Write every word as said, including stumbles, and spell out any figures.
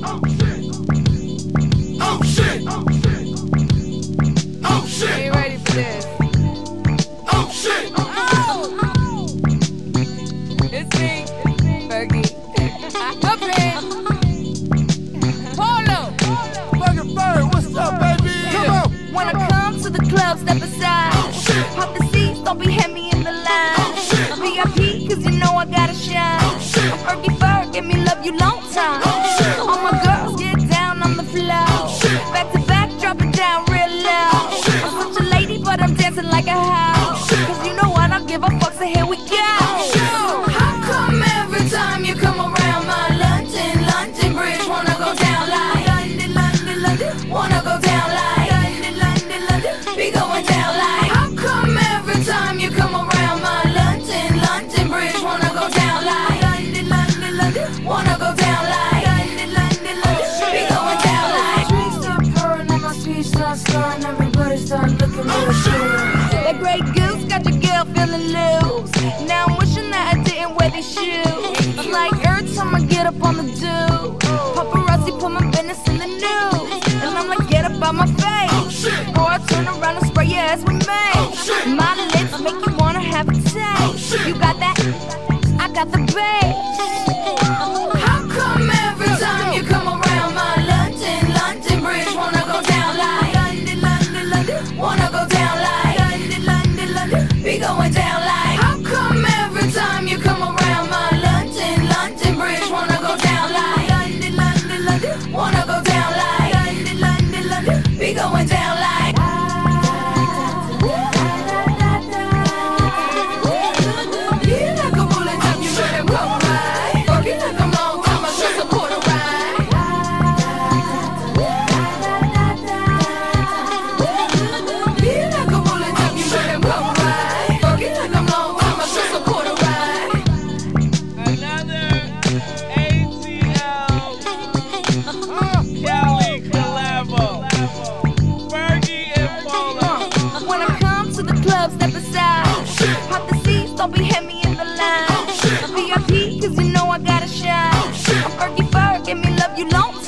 Oh shit. Oh shit. Oh shit. Are you ready for this? Oh shit. Oh! It's me, Fergie. Up in Polo. Fucking Bird, what's up, baby? Come on. When I come to the club, step aside. Oh shit. Pop the seats, don't be heavy in the line. Oh shit. V I P, cause you know I gotta shine. Oh shit. I'm Fergie Ferg, give me love you long time. Oh shit. All my girls get down on the floor. Oh shit. Back to back, drop it down real low. Oh shit. I'm such a lady, but I'm dancing like a house. Oh shit. Cause you know I don't give a fuck, so here we go. How come every time you come around my London, London Bridge wanna go down like London, London, London, wanna go down like London, London, London, be going down like. How come every time you come around my London, London Bridge wanna go down like London, London, London, wanna go down like London, London, London, be going down like. Streets start purring and my speech starts slurring, everybody start looking real sure. That Grey Goose got your girl feeling loose. Now I'm wishing that I didn't wear these shoes. It's like every time I get up on the do, paparazzi put my business in the news, and I'm like, get up out my face. Oh shit. Or I turn around and spray your ass with me. Oh shit. My lips make you wanna have a taste. Oh shit. You got that? I got the bass. How come every time you come around my London, London Bridge wanna go down like London, London, London, wanna go down like London, London, London, be going down like. How come every time you come around my London, London Bridge wanna go down like London, London, London, wanna go down like London, London, London, be going down like. Yeah, like a bullet time, you better come right. Fuck it like I'm long time, I should support a ride. Yeah, like a bullet time, you better come right. Fuck it like I'm long time, I should support a ride. Another A T L Cali collabo. Fergie and Polo. When I come to the club, step aside. Pop the seats, don't be heavy in the line. V I P, cause you know I gotta shine. I'm Fergie Ferg, give me love you long time.